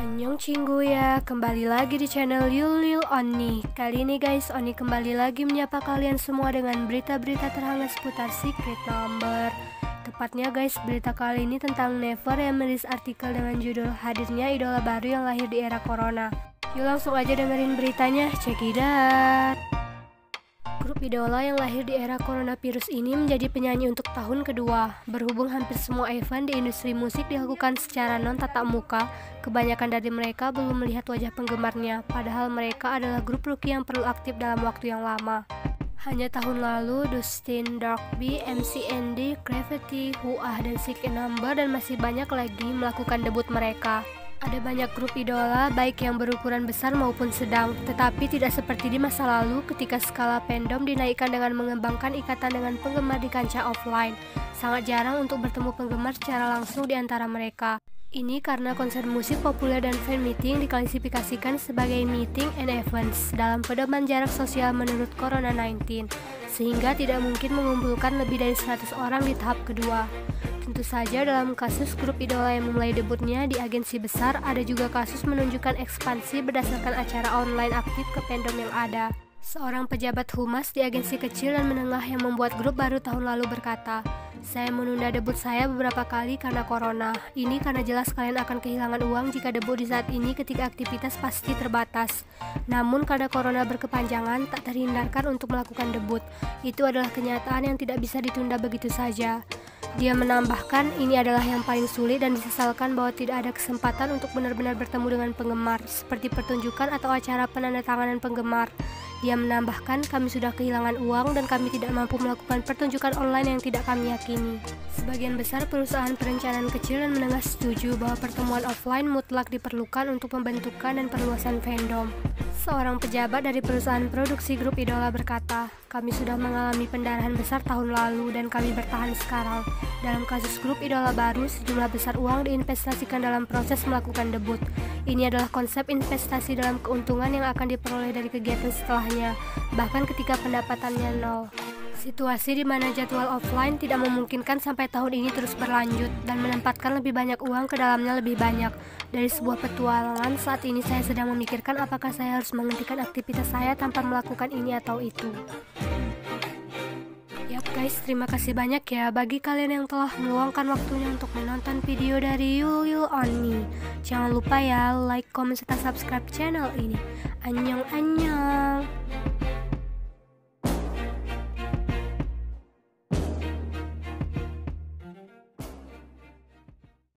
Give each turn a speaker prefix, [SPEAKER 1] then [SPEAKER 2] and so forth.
[SPEAKER 1] Annyeong Cinggu ya, kembali lagi di channel Yulil Oni. Kali ini guys, Oni kembali lagi menyapa kalian semua dengan berita-berita terhangat seputar Secret Number. Tepatnya guys, berita kali ini tentang Never yang merilis artikel dengan judul hadirnya idola baru yang lahir di era corona. Yuk langsung aja dengerin beritanya, check it out. Grup idola yang lahir di era coronavirus ini menjadi penyanyi untuk tahun kedua. Berhubung hampir semua event di industri musik dilakukan secara non-tatap muka, kebanyakan dari mereka belum melihat wajah penggemarnya, padahal mereka adalah grup rookie yang perlu aktif dalam waktu yang lama. Hanya tahun lalu, Dustin, Darkby, MC Andy, Gravity, Huah, dan Secret Number dan masih banyak lagi melakukan debut mereka. Ada banyak grup idola, baik yang berukuran besar maupun sedang, tetapi tidak seperti di masa lalu ketika skala fandom dinaikkan dengan mengembangkan ikatan dengan penggemar di kancah offline. Sangat jarang untuk bertemu penggemar secara langsung di antara mereka. Ini karena konser musik populer dan fan meeting diklasifikasikan sebagai meeting and events dalam pedoman jarak sosial menurut Corona-19, sehingga tidak mungkin mengumpulkan lebih dari 100 orang di tahap kedua. Tentu saja dalam kasus grup idola yang memulai debutnya di agensi besar, ada juga kasus menunjukkan ekspansi berdasarkan acara online aktif ke fandom yang ada. Seorang pejabat humas di agensi kecil dan menengah yang membuat grup baru tahun lalu berkata, "Saya menunda debut saya beberapa kali karena corona. Ini karena jelas kalian akan kehilangan uang jika debut di saat ini ketika aktivitas pasti terbatas. Namun karena corona berkepanjangan, tak terhindarkan untuk melakukan debut. Itu adalah kenyataan yang tidak bisa ditunda begitu saja." Dia menambahkan, ini adalah yang paling sulit dan disesalkan bahwa tidak ada kesempatan untuk benar-benar bertemu dengan penggemar, seperti pertunjukan atau acara penandatanganan penggemar. Dia menambahkan, kami sudah kehilangan uang dan kami tidak mampu melakukan pertunjukan online yang tidak kami yakini. Sebagian besar perusahaan perencanaan kecil dan menengah setuju bahwa pertemuan offline mutlak diperlukan untuk pembentukan dan perluasan fandom. Seorang pejabat dari perusahaan produksi grup idola berkata, "Kami sudah mengalami pendarahan besar tahun lalu dan kami bertahan sekarang. Dalam kasus grup idola baru, sejumlah besar uang diinvestasikan dalam proses melakukan debut. Ini adalah konsep investasi dalam keuntungan yang akan diperoleh dari kegiatan setelahnya, bahkan ketika pendapatannya nol." Situasi di mana jadwal offline tidak memungkinkan sampai tahun ini terus berlanjut dan menempatkan lebih banyak uang ke dalamnya lebih banyak. Dari sebuah petualangan, saat ini saya sedang memikirkan apakah saya harus menghentikan aktivitas saya tanpa melakukan ini atau itu. Yap guys, terima kasih banyak ya bagi kalian yang telah meluangkan waktunya untuk menonton video dari Yulil Oni. Jangan lupa ya like, comment, serta subscribe channel ini. Annyeong.